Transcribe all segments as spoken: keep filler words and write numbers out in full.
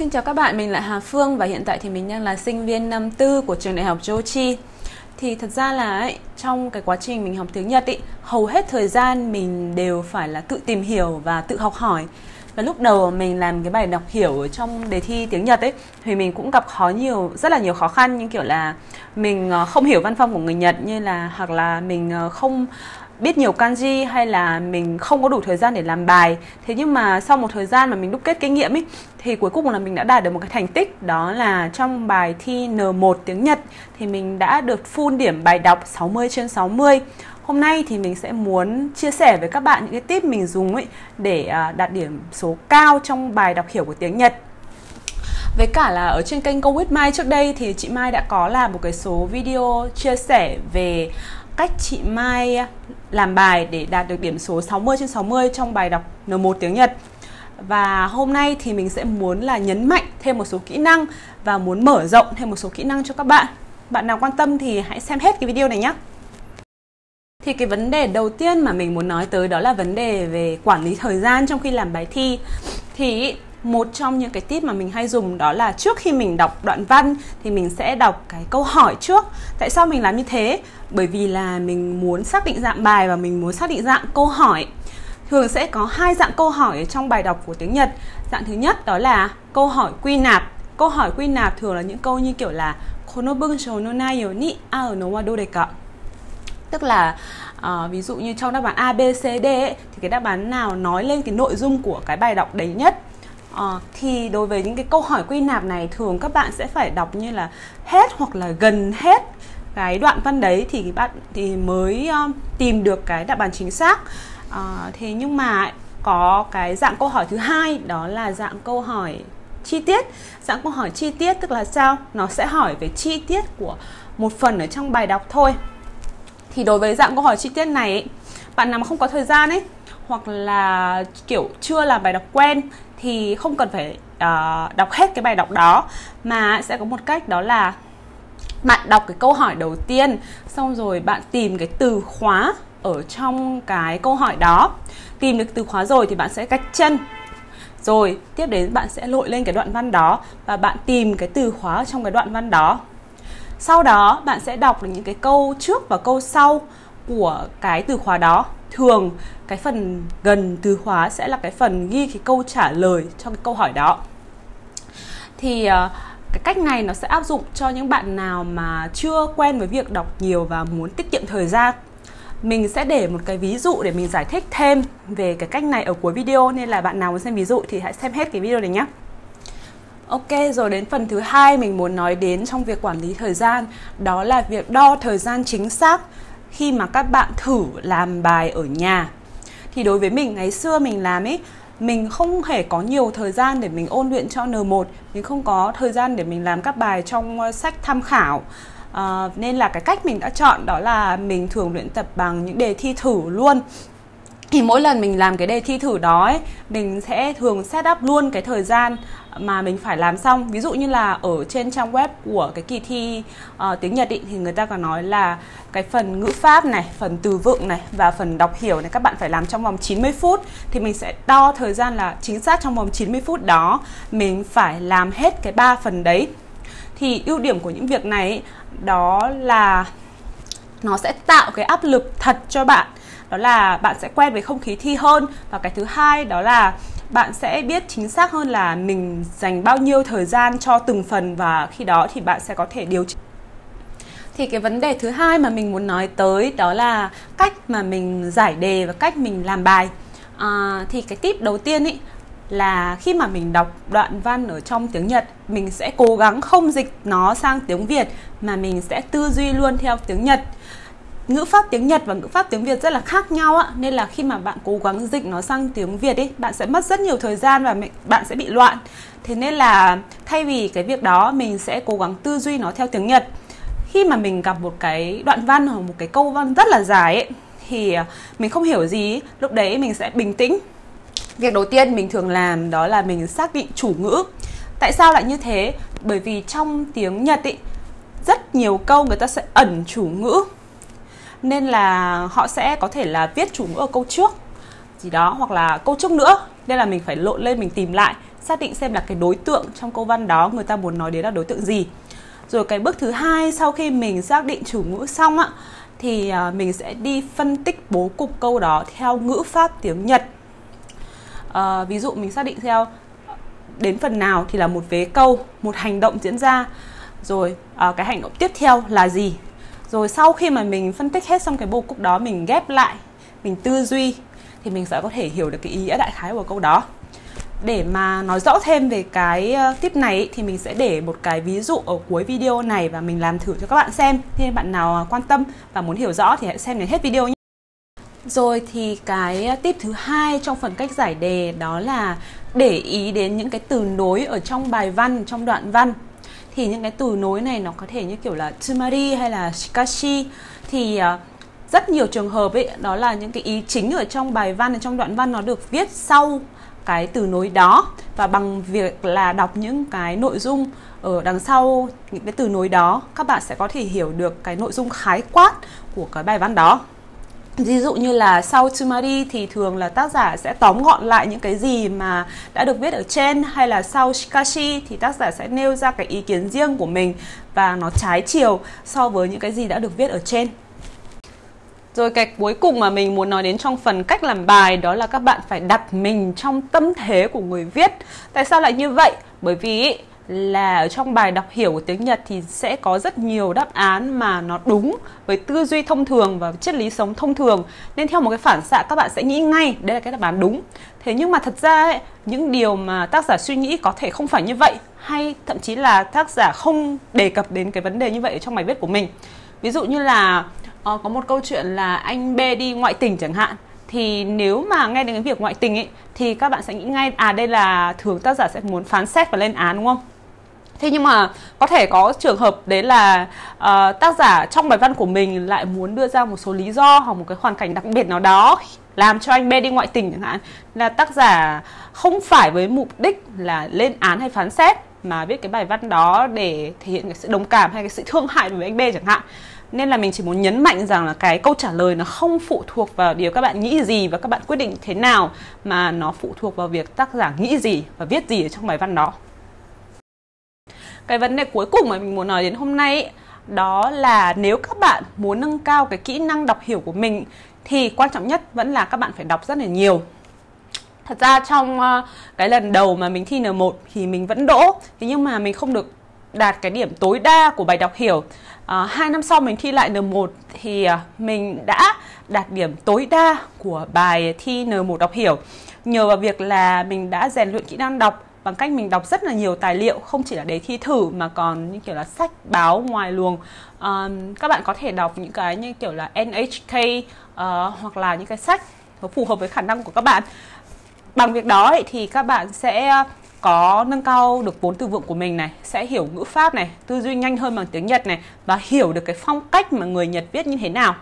Xin chào các bạn, mình là Hà Phương và hiện tại thì mình đang là sinh viên năm tư của trường đại học Jochi. Thì thật ra là ấy, trong cái quá trình mình học tiếng Nhật ấy, hầu hết thời gian mình đều phải là tự tìm hiểu và tự học hỏi. Và lúc đầu mình làm cái bài đọc hiểu ở trong đề thi tiếng Nhật ấy thì mình cũng gặp khó nhiều rất là nhiều khó khăn, như kiểu là mình không hiểu văn phong của người Nhật, như là hoặc là mình không biết nhiều kanji, hay là mình không có đủ thời gian để làm bài. Thế nhưng mà sau một thời gian mà mình đúc kết kinh nghiệm ấy, thì cuối cùng là mình đã đạt được một cái thành tích, đó là trong bài thi N một tiếng Nhật thì mình đã được full điểm bài đọc sáu mươi trên sáu mươi. Hôm nay thì mình sẽ muốn chia sẻ với các bạn những cái tip mình dùng ấy để đạt điểm số cao trong bài đọc hiểu của tiếng Nhật. Với cả là ở trên kênh Go With Mai trước đây thì chị Mai đã có làm một cái số video chia sẻ về cách chị Mai làm bài để đạt được điểm số sáu mươi trên sáu mươi trong bài đọc N một tiếng Nhật. Và hôm nay thì mình sẽ muốn là nhấn mạnh thêm một số kỹ năng và muốn mở rộng thêm một số kỹ năng cho các bạn. Bạn nào quan tâm thì hãy xem hết cái video này nhé. Thì cái vấn đề đầu tiên mà mình muốn nói tới đó là vấn đề về quản lý thời gian trong khi làm bài thi. Thì một trong những cái tip mà mình hay dùng đó là trước khi mình đọc đoạn văn thì mình sẽ đọc cái câu hỏi trước. Tại sao mình làm như thế? Bởi vì là mình muốn xác định dạng bài và mình muốn xác định dạng câu hỏi. Thường sẽ có hai dạng câu hỏi trong bài đọc của tiếng Nhật. Dạng thứ nhất đó là câu hỏi quy nạp. Câu hỏi quy nạp thường là những câu như kiểu là Kono bunshou no naiyo ni ao no wa dore ka. Tức là uh, ví dụ như trong đáp án A, B, C, D ấy, thì cái đáp án nào nói lên cái nội dung của cái bài đọc đấy nhất. Uh, thì đối với những cái câu hỏi quy nạp này, thường các bạn sẽ phải đọc như là hết hoặc là gần hết cái đoạn văn đấy thì bạn thì mới uh, tìm được cái đáp án chính xác. Uh, thế nhưng mà có cái dạng câu hỏi thứ hai, đó là dạng câu hỏi chi tiết. Dạng câu hỏi chi tiết tức là sao? Nó sẽ hỏi về chi tiết của một phần ở trong bài đọc thôi. Thì đối với dạng câu hỏi chi tiết này ấy, bạn nào mà không có thời gian ấy, hoặc là kiểu chưa làm bài đọc quen thì không cần phải uh, đọc hết cái bài đọc đó, mà sẽ có một cách, đó là bạn đọc cái câu hỏi đầu tiên, xong rồi bạn tìm cái từ khóa ở trong cái câu hỏi đó. Tìm được từ khóa rồi thì bạn sẽ gạch chân. Rồi tiếp đến bạn sẽ lội lên cái đoạn văn đó và bạn tìm cái từ khóa ở trong cái đoạn văn đó. Sau đó bạn sẽ đọc được những cái câu trước và câu sau của cái từ khóa đó. Thường cái phần gần từ khóa sẽ là cái phần ghi cái câu trả lời cho cái câu hỏi đó. Thì cái cách này nó sẽ áp dụng cho những bạn nào mà chưa quen với việc đọc nhiều và muốn tiết kiệm thời gian. Mình sẽ để một cái ví dụ để mình giải thích thêm về cái cách này ở cuối video, nên là bạn nào muốn xem ví dụ thì hãy xem hết cái video này nhé. Ok, rồi đến phần thứ hai mình muốn nói đến trong việc quản lý thời gian, đó là việc đo thời gian chính xác khi mà các bạn thử làm bài ở nhà. Thì đối với mình, ngày xưa mình làm ấy, mình không hề có nhiều thời gian để mình ôn luyện cho N một. Mình không có thời gian để mình làm các bài trong sách tham khảo. à, Nên là cái cách mình đã chọn đó là mình thường luyện tập bằng những đề thi thử luôn. Thì mỗi lần mình làm cái đề thi thử đó ấy, mình sẽ thường set up luôn cái thời gian mà mình phải làm xong. Ví dụ như là ở trên trang web của cái kỳ thi uh, tiếng Nhật ý, thì người ta có nói là cái phần ngữ pháp này, phần từ vựng này và phần đọc hiểu này các bạn phải làm trong vòng chín mươi phút. Thì mình sẽ đo thời gian là chính xác trong vòng chín mươi phút đó mình phải làm hết cái ba phần đấy. Thì ưu điểm của những việc này ý, đó là nó sẽ tạo cái áp lực thật cho bạn. Đó là bạn sẽ quen với không khí thi hơn. Và cái thứ hai đó là bạn sẽ biết chính xác hơn là mình dành bao nhiêu thời gian cho từng phần, và khi đó thì bạn sẽ có thể điều chỉnh. Thì cái vấn đề thứ hai mà mình muốn nói tới đó là cách mà mình giải đề và cách mình làm bài. à, Thì cái tip đầu tiên ý, là khi mà mình đọc đoạn văn ở trong tiếng Nhật, mình sẽ cố gắng không dịch nó sang tiếng Việt, mà mình sẽ tư duy luôn theo tiếng Nhật. Ngữ pháp tiếng Nhật và ngữ pháp tiếng Việt rất là khác nhau ạ, nên là khi mà bạn cố gắng dịch nó sang tiếng Việt ấy, bạn sẽ mất rất nhiều thời gian và bạn sẽ bị loạn. Thế nên là thay vì cái việc đó, mình sẽ cố gắng tư duy nó theo tiếng Nhật. Khi mà mình gặp một cái đoạn văn hoặc một cái câu văn rất là dài ấy, thì mình không hiểu gì, lúc đấy mình sẽ bình tĩnh. Việc đầu tiên mình thường làm đó là mình xác định chủ ngữ. Tại sao lại như thế? Bởi vì trong tiếng Nhật ấy, rất nhiều câu người ta sẽ ẩn chủ ngữ, nên là họ sẽ có thể là viết chủ ngữ ở câu trước gì đó, hoặc là câu trước nữa, nên là mình phải lộn lên mình tìm lại. xác định xem là cái đối tượng trong câu văn đó người ta muốn nói đến là đối tượng gì. Rồi cái bước thứ hai, sau khi mình xác định chủ ngữ xong ạ, thì mình sẽ đi phân tích bố cục câu đó theo ngữ pháp tiếng Nhật. À, ví dụ mình xác định theo đến phần nào thì là một vế câu, một hành động diễn ra, rồi à, cái hành động tiếp theo là gì. Rồi sau khi mà mình phân tích hết xong cái bố cục đó, mình ghép lại, mình tư duy, thì mình sẽ có thể hiểu được cái ý nghĩa đại khái của câu đó. Để mà nói rõ thêm về cái tip này thì mình sẽ để một cái ví dụ ở cuối video này và mình làm thử cho các bạn xem. Nên bạn nào quan tâm và muốn hiểu rõ thì hãy xem đến hết video nhé. Rồi thì cái tip thứ hai trong phần cách giải đề đó là để ý đến những cái từ nối ở trong bài văn, trong đoạn văn. Thì những cái từ nối này nó có thể như kiểu là tsumari hay là shikashi. Thì rất nhiều trường hợp ấy, đó là những cái ý chính ở trong bài văn, ở trong đoạn văn nó được viết sau cái từ nối đó, và bằng việc là đọc những cái nội dung ở đằng sau những cái từ nối đó, các bạn sẽ có thể hiểu được cái nội dung khái quát của cái bài văn đó. Ví dụ như là sau tsumari thì thường là tác giả sẽ tóm gọn lại những cái gì mà đã được viết ở trên, hay là sau shikashi thì tác giả sẽ nêu ra cái ý kiến riêng của mình và nó trái chiều so với những cái gì đã được viết ở trên. Rồi cái cuối cùng mà mình muốn nói đến trong phần cách làm bài đó là các bạn phải đặt mình trong tâm thế của người viết. Tại sao lại như vậy? Bởi vì là ở trong bài đọc hiểu của tiếng Nhật thì sẽ có rất nhiều đáp án mà nó đúng với tư duy thông thường và triết lý sống thông thường. Nên theo một cái phản xạ các bạn sẽ nghĩ ngay đây là cái đáp án đúng. Thế nhưng mà thật ra ấy, những điều mà tác giả suy nghĩ có thể không phải như vậy, hay thậm chí là tác giả không đề cập đến cái vấn đề như vậy ở trong bài viết của mình. Ví dụ như là uh, có một câu chuyện là anh B đi ngoại tình chẳng hạn. Thì nếu mà nghe đến cái việc ngoại tình ấy, thì các bạn sẽ nghĩ ngay à đây là thường tác giả sẽ muốn phán xét và lên án, đúng không? Thế nhưng mà có thể có trường hợp đấy là uh, tác giả trong bài văn của mình lại muốn đưa ra một số lý do hoặc một cái hoàn cảnh đặc biệt nào đó làm cho anh B đi ngoại tình chẳng hạn. Là tác giả không phải với mục đích là lên án hay phán xét, mà viết cái bài văn đó để thể hiện cái sự đồng cảm hay cái sự thương hại đối với anh B chẳng hạn. Nên là mình chỉ muốn nhấn mạnh rằng là cái câu trả lời nó không phụ thuộc vào điều các bạn nghĩ gì và các bạn quyết định thế nào, mà nó phụ thuộc vào việc tác giả nghĩ gì và viết gì ở trong bài văn đó. Cái vấn đề cuối cùng mà mình muốn nói đến hôm nay ấy, đó là nếu các bạn muốn nâng cao cái kỹ năng đọc hiểu của mình thì quan trọng nhất vẫn là các bạn phải đọc rất là nhiều. Thật ra trong uh, cái lần đầu mà mình thi N một thì mình vẫn đỗ, thế nhưng mà mình không được đạt cái điểm tối đa của bài đọc hiểu. Uh, hai năm sau mình thi lại N một thì uh, mình đã đạt điểm tối đa của bài thi N một đọc hiểu, nhờ vào việc là mình đã rèn luyện kỹ năng đọc bằng cách mình đọc rất là nhiều tài liệu, không chỉ là đề thi thử mà còn như kiểu là sách báo ngoài luồng. Uh, các bạn có thể đọc những cái như kiểu là N H K uh, hoặc là những cái sách nó phù hợp với khả năng của các bạn. Bằng việc đó ấy, thì các bạn sẽ có nâng cao được vốn từ vựng của mình này, sẽ hiểu ngữ pháp này, tư duy nhanh hơn bằng tiếng Nhật này, và hiểu được cái phong cách mà người Nhật viết như thế nào.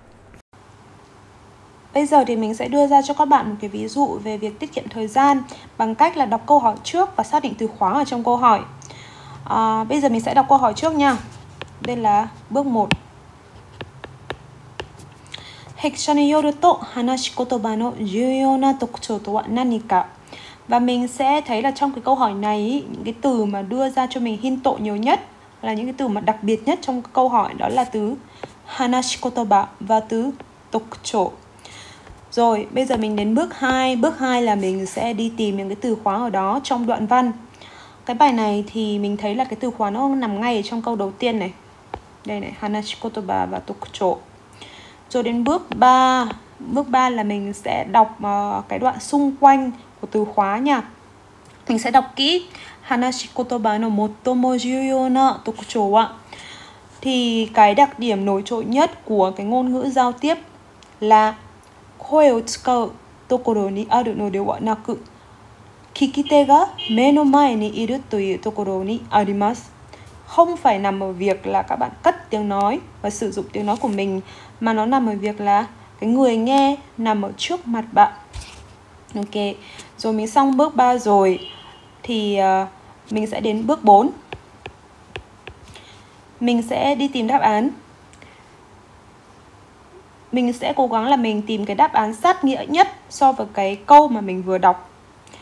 Bây giờ thì mình sẽ đưa ra cho các bạn một cái ví dụ về việc tiết kiệm thời gian bằng cách là đọc câu hỏi trước và xác định từ khóa ở trong câu hỏi. À, bây giờ mình sẽ đọc câu hỏi trước nha. Đây là bước một. Heksha ni yoru to hanashi kotoba no juyou na tokuchou to wa nani ka? Và mình sẽ thấy là trong cái câu hỏi này, những cái từ mà đưa ra cho mình hint nhiều nhất là những cái từ mà đặc biệt nhất trong câu hỏi, đó là từ hanashi kotoba và từ tokuchou. Rồi, bây giờ mình đến bước hai. Bước hai là mình sẽ đi tìm những cái từ khóa ở đó trong đoạn văn. Cái bài này thì mình thấy là cái từ khóa nó nằm ngay ở trong câu đầu tiên này. Đây này, hanashi kotoba và tokuchou. Rồi đến bước ba. Bước ba là mình sẽ đọc uh, cái đoạn xung quanh của từ khóa nha. Mình sẽ đọc kỹ hanashi kotoba no motomo juyou na tokuchou wa. Thì cái đặc điểm nổi trội nhất của cái ngôn ngữ giao tiếp là koe o tsukau tokoro ni aru no de wa naku kikite ga me no mae ni iru toiu tokoro ni arimasu. Không phải nằm ở việc là các bạn cất tiếng nói và sử dụng tiếng nói của mình, mà nó nằm ở việc là cái người nghe nằm ở trước mặt bạn. Ok, rồi mình xong bước ba rồi thì uh, mình sẽ đến bước bốn. Mình sẽ đi tìm đáp án. Mình sẽ cố gắng là mình tìm cái đáp án sát nghĩa nhất so với cái câu mà mình vừa đọc.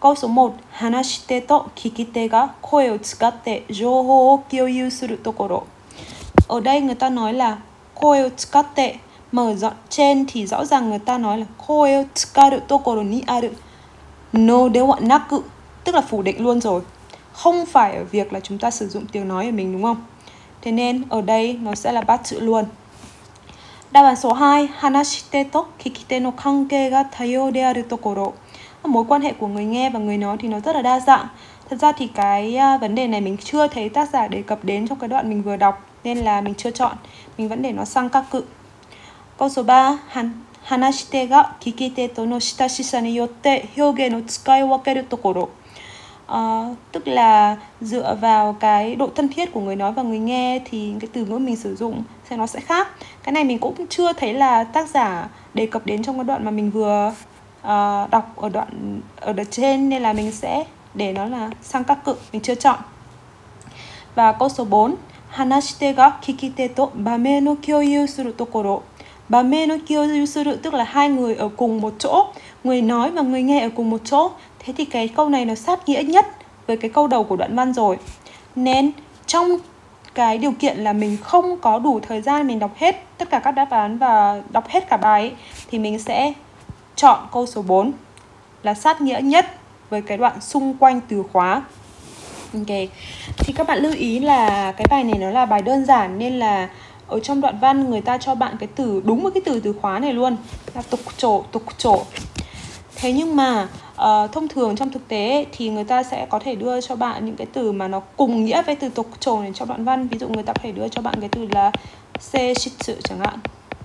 câu số một, hanashite to kikite ga koe o tsukatte jouhou o kyōyu suru tokoro. Ở đây người ta nói là koe o tsukatte, mở rộng trên thì rõ ràng người ta nói là koe o tsukaru tokoro ni aru no de wa naku, tức là phủ định luôn rồi. Không phải ở việc là chúng ta sử dụng tiếng nói của mình, đúng không? Thế nên ở đây nó sẽ là bắt chữ luôn. Đáp án số hai, hanashite to kikite no kankei ga tayou de aru tokoro. Mối quan hệ của người nghe và người nói thì nó rất là đa dạng. Thật ra thì cái vấn đề này mình chưa thấy tác giả đề cập đến trong cái đoạn mình vừa đọc, nên là mình chưa chọn. Mình vẫn để nó sang các cự. Câu số ba, han, hanashite ga kikite to no shitashisa ni yotte hyogen no tsukai wakeru tokoro. À, tức là dựa vào cái độ thân thiết của người nói và người nghe thì cái từ ngữ mình sử dụng sẽ nó sẽ khác. Cái này mình cũng chưa thấy là tác giả đề cập đến trong cái đoạn mà mình vừa uh, đọc ở đoạn ở đoạn trên, nên là mình sẽ để nó là sang các cự, mình chưa chọn. Và câu số bốn, hanashite ga kikite to bame no kyōyu suru tokoro. Bame no kyōyu suru tức là hai người ở cùng một chỗ, người nói và người nghe ở cùng một chỗ. Thế thì cái câu này nó sát nghĩa nhất với cái câu đầu của đoạn văn rồi. Nên trong cái điều kiện là mình không có đủ thời gian mình đọc hết tất cả các đáp án và đọc hết cả bài ấy, thì mình sẽ chọn câu số bốn là sát nghĩa nhất với cái đoạn xung quanh từ khóa. Ok. Thì các bạn lưu ý là cái bài này nó là bài đơn giản, nên là ở trong đoạn văn người ta cho bạn cái từ đúng với cái từ từ khóa này luôn, là tục trổ, tục trổ. Thế nhưng mà uh, thông thường trong thực tế ấy, thì người ta sẽ có thể đưa cho bạn những cái từ mà nó cùng nghĩa với từ tục trổ này trong đoạn văn. Ví dụ người ta có thể đưa cho bạn cái từ là seishitsu chẳng hạn.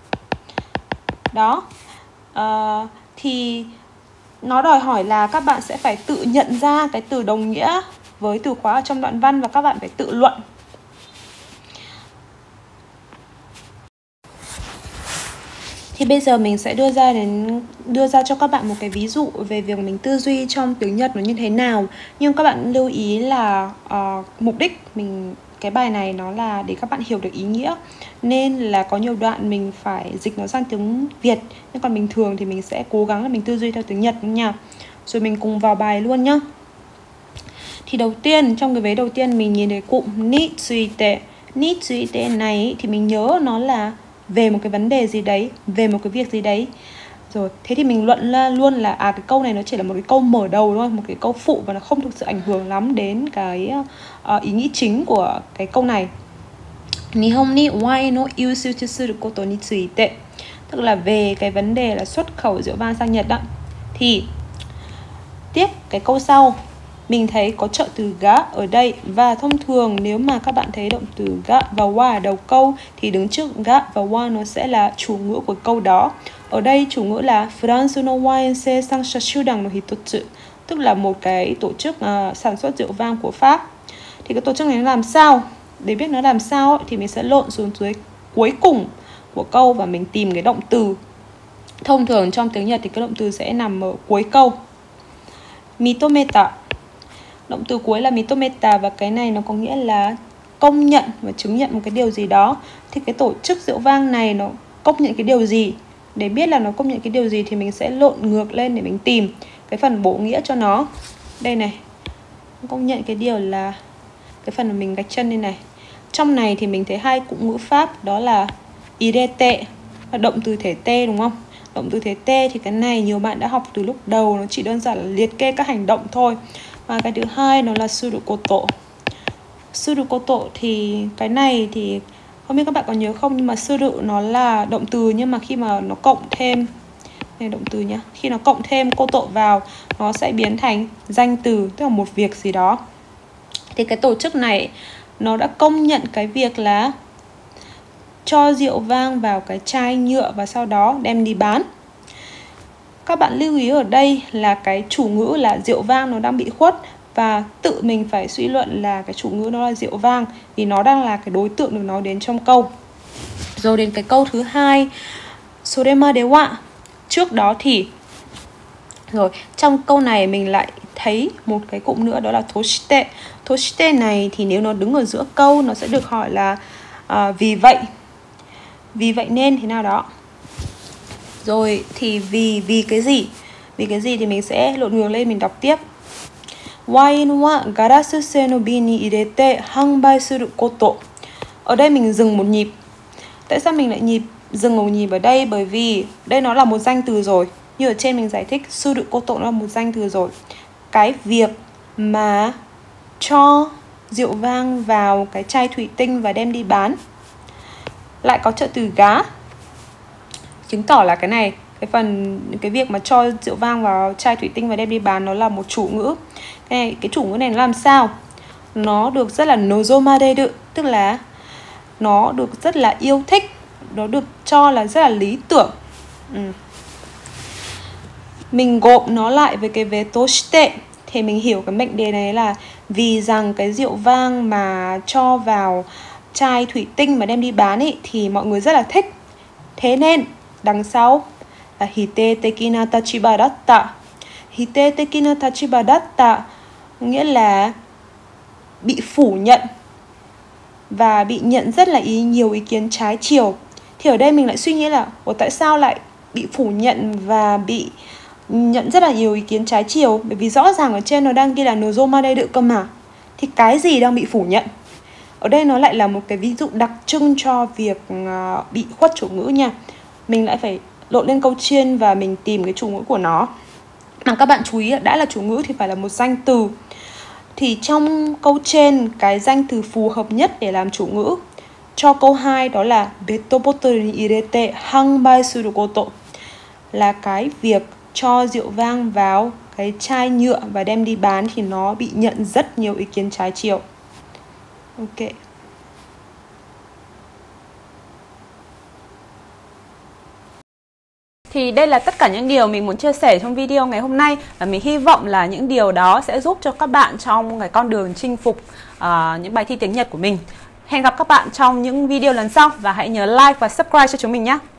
Đó. Uh, thì nó đòi hỏi là các bạn sẽ phải tự nhận ra cái từ đồng nghĩa với từ khóa ở trong đoạn văn và các bạn phải tự luận. Thì bây giờ mình sẽ đưa ra đến đưa ra cho các bạn một cái ví dụ về việc mình tư duy trong tiếng Nhật nó như thế nào. Nhưng các bạn lưu ý là uh, mục đích mình cái bài này nó là để các bạn hiểu được ý nghĩa, nên là có nhiều đoạn mình phải dịch nó sang tiếng Việt, nhưng còn bình thường thì mình sẽ cố gắng là mình tư duy theo tiếng Nhật nha. Rồi mình cùng vào bài luôn nhá. Thì đầu tiên, trong cái vế đầu tiên mình nhìn thấy cụm ni tsuite. Ni tsuite này thì mình nhớ nó là về một cái vấn đề gì đấy, về một cái việc gì đấy. Rồi, thế thì mình luận ra luôn là à cái câu này nó chỉ là một cái câu mở đầu thôi, một cái câu phụ và nó không thực sự ảnh hưởng lắm đến cái uh, ý nghĩ chính của cái câu này. Nihon ni wine no yusu suru koto ni tsuite, tức là về cái vấn đề là xuất khẩu rượu vang sang Nhật đó. Thì tiếp cái câu sau mình thấy có trợ từ ga ở đây, và thông thường nếu mà các bạn thấy động từ ga và wa ở đầu câu thì đứng trước ga và wa nó sẽ là chủ ngữ của câu đó. Ở đây chủ ngữ là France no wine seisansha shudan no hitotsu, tức là một cái tổ chức uh, sản xuất rượu vang của Pháp. Thì cái tổ chức này nó làm sao? Để biết nó làm sao ấy, thì mình sẽ lộn xuống dưới cuối cùng của câu và mình tìm cái động từ. Thông thường trong tiếng Nhật thì cái động từ sẽ nằm ở cuối câu. Mitometa, động từ cuối là mitometa, và cái này nó có nghĩa là công nhận và chứng nhận một cái điều gì đó. Thì cái tổ chức rượu vang này nó công nhận cái điều gì? Để biết là nó công nhận cái điều gì thì mình sẽ lộn ngược lên để mình tìm cái phần bổ nghĩa cho nó. Đây này, công nhận cái điều là cái phần mà mình gạch chân lên này. Trong này thì mình thấy hai cụm ngữ pháp, đó là irete và động từ thể t, đúng không? Động từ thể t thì cái này nhiều bạn đã học từ lúc đầu, nó chỉ đơn giản là liệt kê các hành động thôi. Và cái thứ hai nó là surukoto. Surukoto thì cái này thì không biết các bạn có nhớ không, nhưng mà suru nó là động từ, nhưng mà khi mà nó cộng thêm này, động từ nhá, khi nó cộng thêm koto vào nó sẽ biến thành danh từ, tức là một việc gì đó. Thì cái tổ chức này nó đã công nhận cái việc là cho rượu vang vào cái chai nhựa và sau đó đem đi bán. Các bạn lưu ý ở đây là cái chủ ngữ là rượu vang nó đang bị khuất, và tự mình phải suy luận là cái chủ ngữ nó là rượu vang vì nó đang là cái đối tượng được nói đến trong câu. Rồi đến cái câu thứ hai, sorema de wa, trước đó thì. Rồi trong câu này mình lại thấy một cái cụm nữa, đó là toshite. Toshite này thì nếu nó đứng ở giữa câu nó sẽ được hỏi là uh, vì vậy, vì vậy nên thế nào đó. Rồi thì vì vì cái gì? Vì cái gì thì mình sẽ lộn ngược lên mình đọc tiếp. Wine wa garasu sei no bin ni irete hanbai suru koto. Ở đây mình dừng một nhịp. Tại sao mình lại nhịp dừng một nhịp ở đây? Bởi vì đây nó là một danh từ rồi. Như ở trên mình giải thích, suru koto nó là một danh từ rồi. Cái việc mà cho rượu vang vào cái chai thủy tinh và đem đi bán lại có trợ từ ga, chứng tỏ là cái này, cái phần cái việc mà cho rượu vang vào chai thủy tinh và đem đi bán nó là một chủ ngữ. Cái này, cái chủ ngữ này nó làm sao? Nó được rất là nozomaderu, tức là nó được rất là yêu thích, nó được cho là rất là lý tưởng. Ừ. Mình gộp nó lại với cái vế toshite thì mình hiểu cái mệnh đề này là vì rằng cái rượu vang mà cho vào chai thủy tinh mà đem đi bán ý, thì mọi người rất là thích. Thế nên đằng sau là hite tekina tachiba datta. Hite tekina tachiba datta nghĩa là bị phủ nhận và bị nhận rất là ý nhiều ý kiến trái chiều. Thì ở đây mình lại suy nghĩ là ủa, tại sao lại bị phủ nhận và bị nhận rất là nhiều ý kiến trái chiều? Bởi vì rõ ràng ở trên nó đang ghi là nozomaderu cơ mà. Thì cái gì đang bị phủ nhận? Ở đây nó lại là một cái ví dụ đặc trưng cho việc uh, bị khuất chủ ngữ nha. Mình lại phải lộn lên câu trên và mình tìm cái chủ ngữ của nó. Mà các bạn chú ý, đã là chủ ngữ thì phải là một danh từ. Thì trong câu trên, cái danh từ phù hợp nhất để làm chủ ngữ cho câu hai đó là Petobottol ni irete hanbai suru koto, là cái việc cho rượu vang vào cái chai nhựa và đem đi bán thì nó bị nhận rất nhiều ý kiến trái chiều. Ok. Thì đây là tất cả những điều mình muốn chia sẻ trong video ngày hôm nay. Và mình hy vọng là những điều đó sẽ giúp cho các bạn trong cái con đường chinh phục uh, những bài thi tiếng Nhật của mình. Hẹn gặp các bạn trong những video lần sau. Và hãy nhớ like và subscribe cho chúng mình nhé.